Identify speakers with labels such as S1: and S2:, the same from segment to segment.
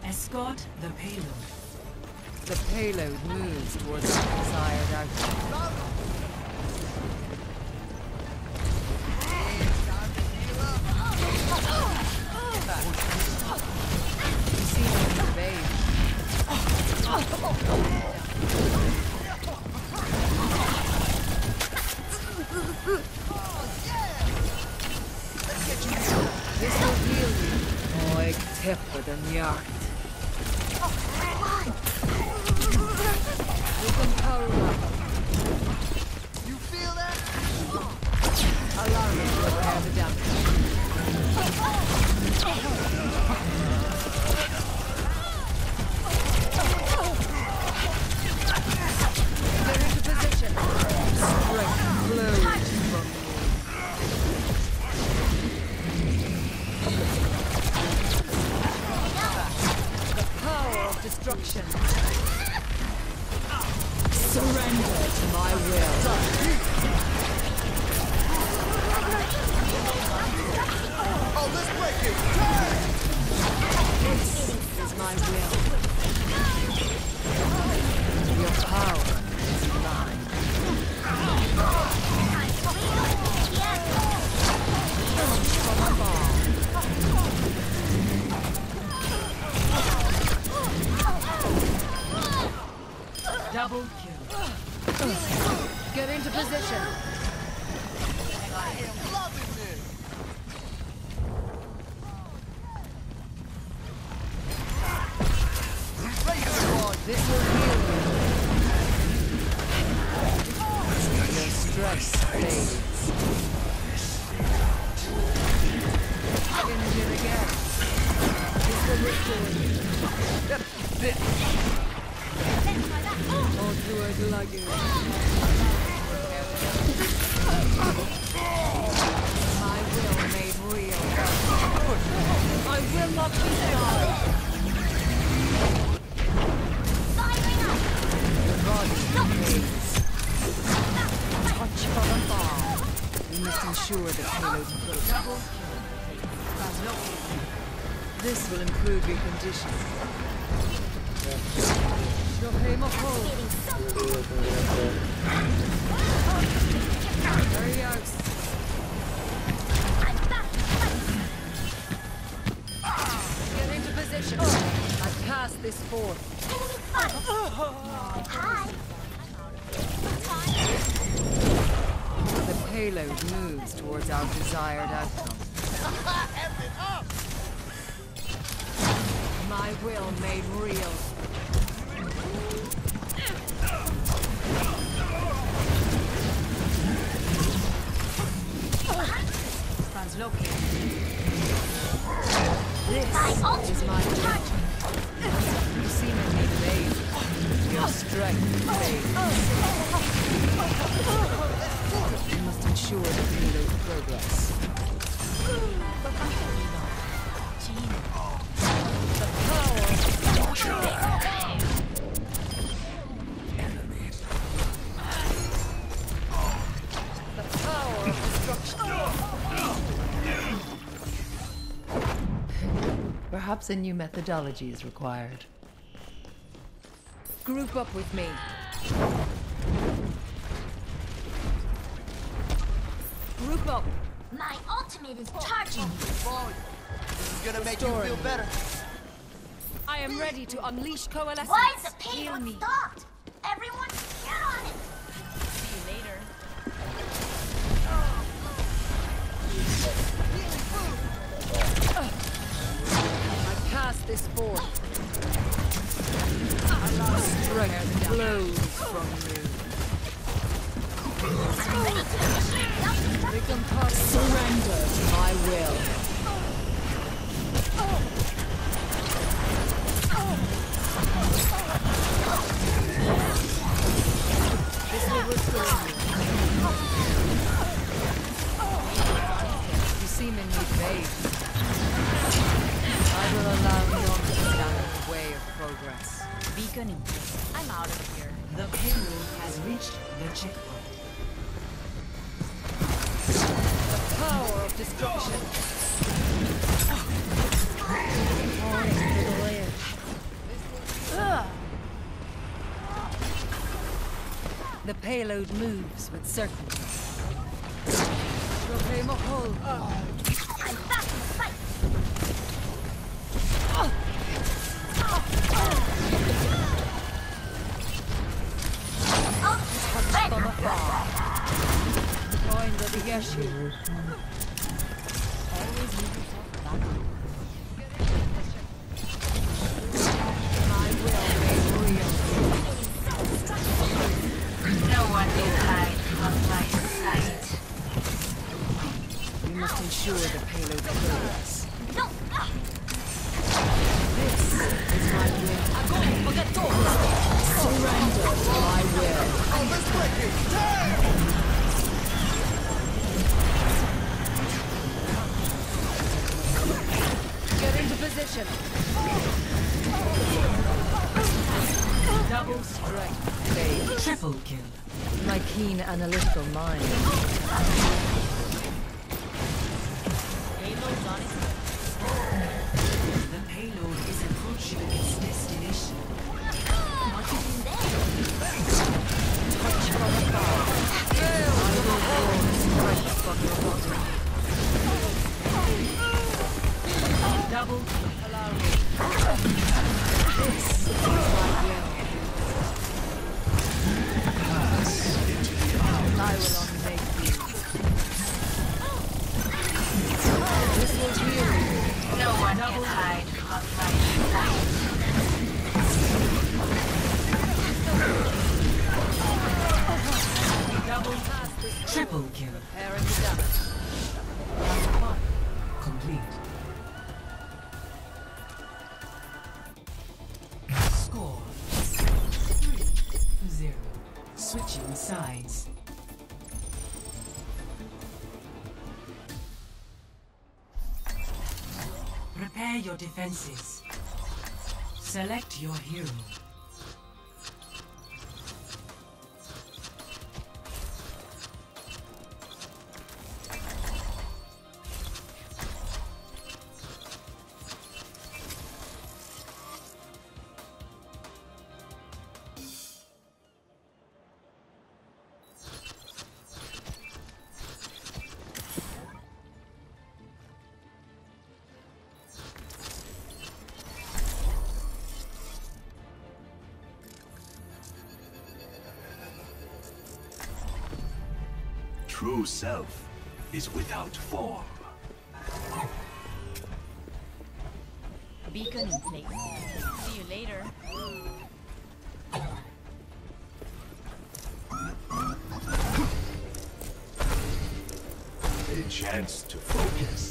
S1: Escort the payload.
S2: The payload moves towards the desired outcome. You see them invade. This will heal you. Oh, ik tipper den jakt. We can power up.
S3: You feel that?
S2: Allow me to repair the damage. Get into position. Strength flows from you. The power of destruction. Surrender to my will.
S3: Oh, let's break it!
S2: This is my will. Your power is mine. From afar.
S1: Double kill.
S2: Get into position.
S3: I am loving this!
S2: This will heal you. Your stress fades. Engine again. This will restore you. All through a luggage. My will made real. I will not be stopped. Your body fades. Touch from afar. We must ensure the payload flows. This will improve your condition. Hurry out. Get into position. I've cast this forth. The payload moves towards our desired outcome. My will made real.
S1: Translocated.
S2: This is my direction. You see me evade. Your strength fades. You must ensure the payload progress. The power. The power of destruction. Perhaps a new methodology is required. Group up with me. Group up.
S4: My ultimate is charging.
S3: This is gonna make you feel better.
S2: I am ready to unleash coalescence.
S4: Why is the
S2: Heal
S4: payload
S2: me.
S4: stopped? Everyone, get on it!
S1: See you later.
S2: I cast this forth. Strength flows from you. Become part. Surrender to my will. This will restore you. You seem in need of aid. I will allow none to stand in the way of progress.
S1: Beacon in place. I'm out of here. The payload has reached the checkpoint.
S2: The power of destruction. On to the ledge. The payload moves with certainty. Proclaim a hold.
S4: I'm back in sight.
S2: Touch from afar. Join the Yeshu. Always move yourself back. My will made real.
S1: No one can hide from my sight.
S2: We must ensure the payload clears.
S4: No.
S2: This is my will. Surrender to my will.
S3: Oh, let's break it! Damn!
S2: Get into position.
S1: Double strike.
S2: Fade.
S1: Triple kill.
S2: My keen analytical mind.
S1: Payload's on its way. The payload is approaching its destination.
S4: What is in there?
S2: Touch from afar. I will draw the strength from your body.
S1: Double kill.
S2: Allow me. This is my will. I will unmake you. This will heal you.
S1: No one can hide from my sight. Double, triple kill.
S2: Repairing the damage. That's fun.
S1: Complete. Score 3-0. Switching sides. Prepare your defenses. Select your hero.
S5: True self is without form.
S1: Beacon in place. See you later.
S5: A chance to focus.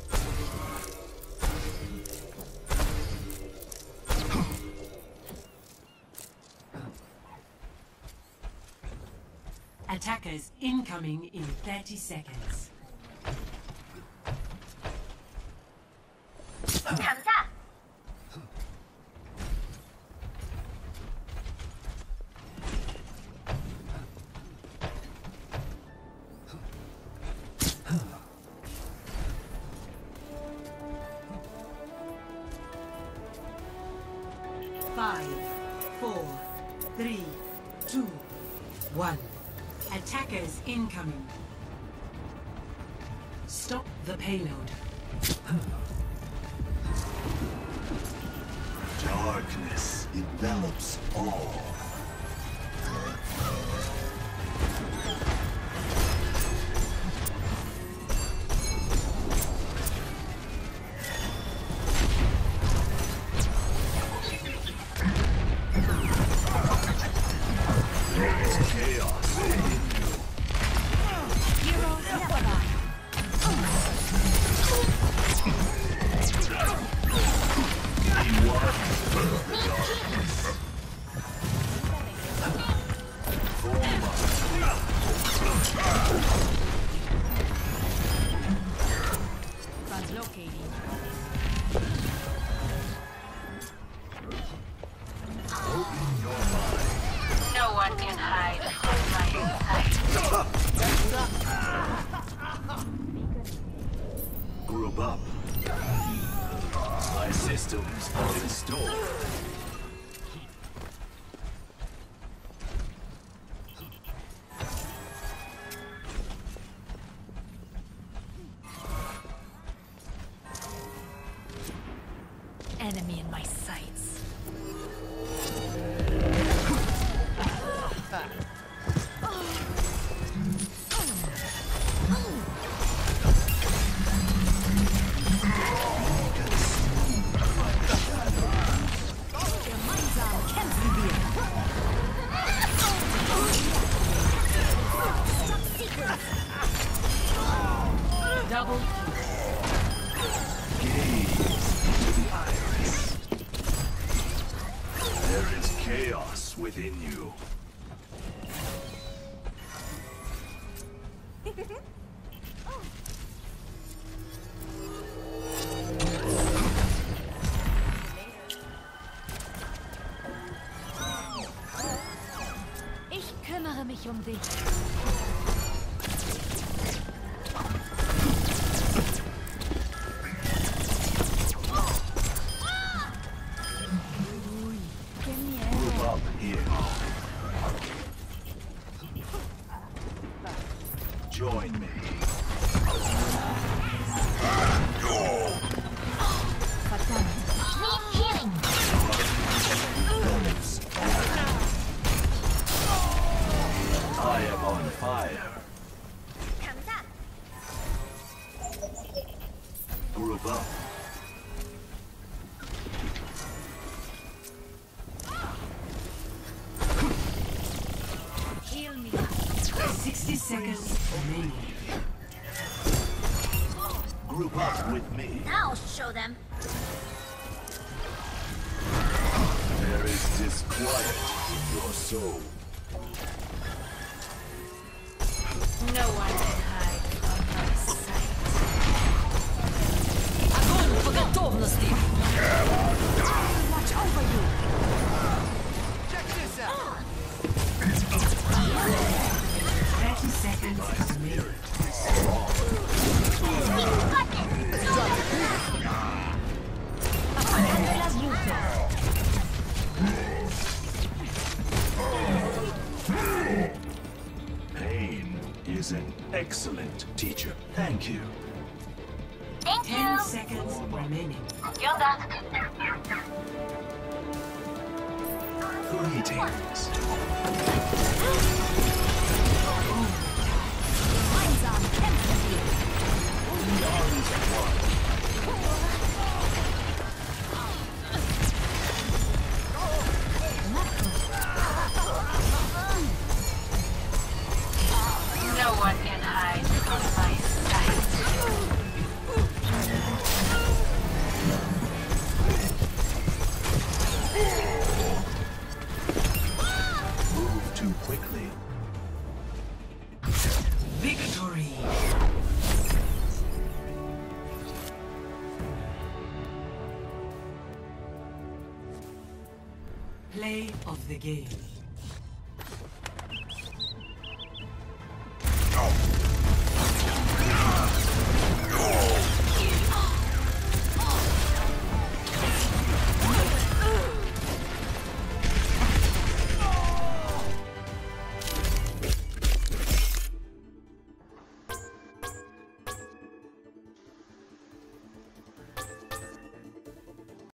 S1: Attackers incoming in 30 seconds.
S4: 抢下。
S1: 5, 4, 3, 2, 1. Attackers incoming. Stop the payload.
S5: Darkness envelops all. Chaos in you.
S1: Translocating. No one can hide from my sight.
S5: Group up. My systems are installed.
S2: enemy in my sights. Gemeinsam kämpfen wir.
S1: Double
S5: Gaze into the iris. There is chaos within you.
S2: Ich kümmere mich um dich.
S5: Group up here. Join me.
S2: Verdammt.
S4: Need healing.
S5: I am on fire.
S4: 감사.
S5: Group up.
S2: Heal me.
S1: 60 seconds remaining.
S5: Group up with me.
S4: I'll show them.
S5: There is disquiet in your soul.
S2: No one can hide from my sight. Огонь по готовности! Watch over you!
S3: Check this out.
S1: 30 seconds remaining.
S2: Apagando las luces.
S5: Pain is an excellent teacher. Thank you.
S4: Thank
S1: 10
S4: you.
S1: seconds remaining.
S4: You're done.
S5: Greetings.
S2: Gemeinsam kämpfen wir.
S5: We are as one.
S2: No one can hide from my sight.
S5: Move too quickly.
S1: Victory! Play of the game.